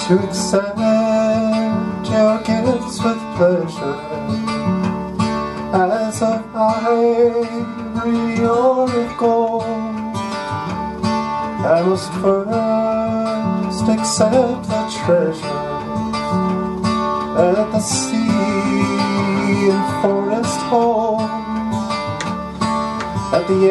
to accept your gifts with pleasure, as of ivory or of gold. I must first accept the treasures that the sea and forest hold. At the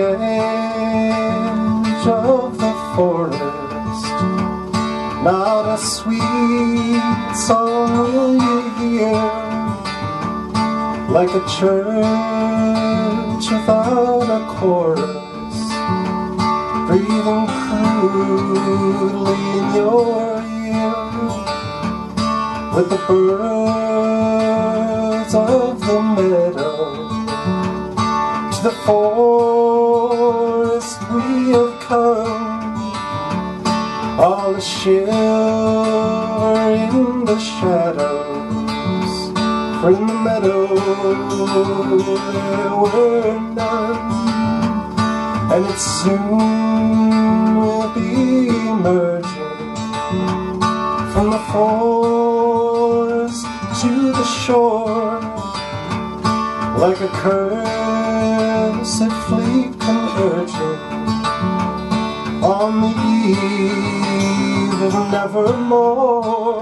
edge of the forest, not a sweet song will you hear, like a church without a chorus, breathing crudely in your ear, with the birds of the meadow. To the forest we have come, all a shiver in the shadows, for in the meadow there were none, and it soon will be emerging from the forest to the shore, like a cursed fleet converging on the eve of nevermore.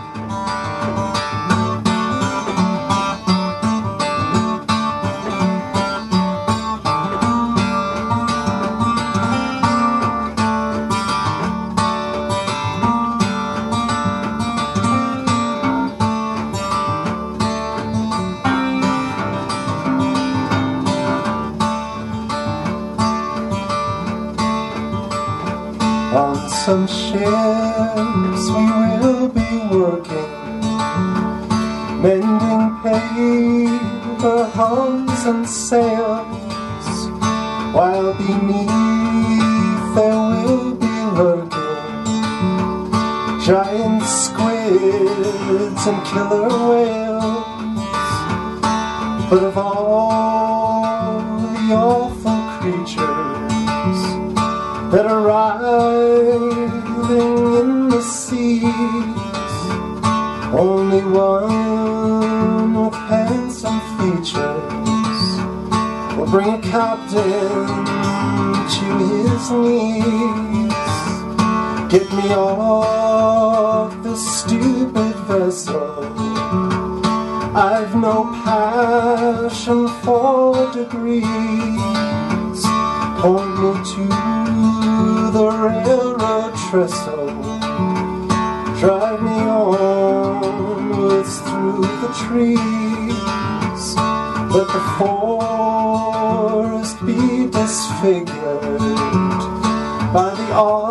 On some ships we will be working, mending paper hulls and sails, while beneath there will be lurking giant squids and killer whales. But of all the awful creatures that are writhing in the seas, only one with handsome features will bring a captain to his knees. Get me off this stupid vessel, I've no passion for degrees. Point me to the railroad trestle, drive me onwards through the trees. Let the forest be disfigured by the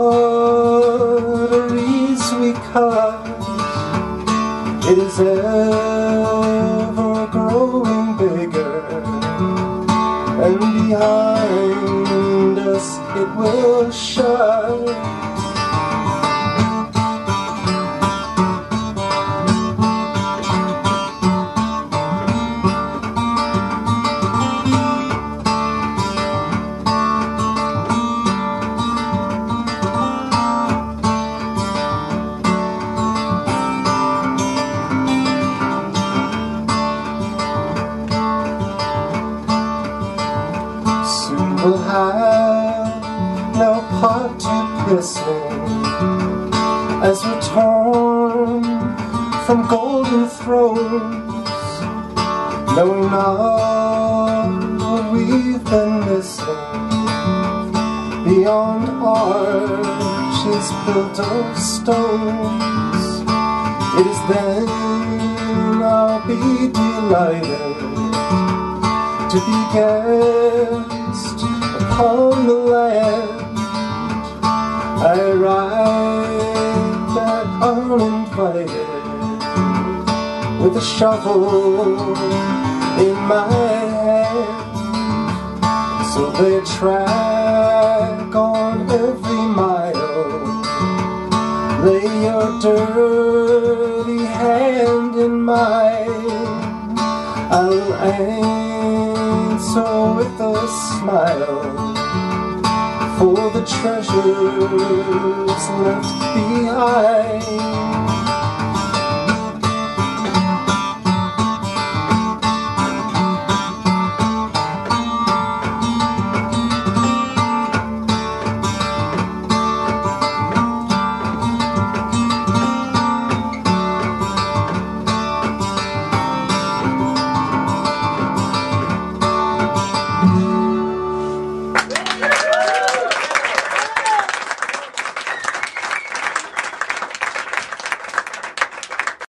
arteries we cut. It is ever growing bigger, and behind us it will shut. We'll have no part to listen as we're torn from golden thrones, knowing not what we've been missing beyond arches built of stones. It is then I'll be delighted to be guest upon the land. I ride back uninvited, with a shovel in my hand. So they track on every mile, lay your dirty hand in mine. I'll answer with a smile for the treasures left behind.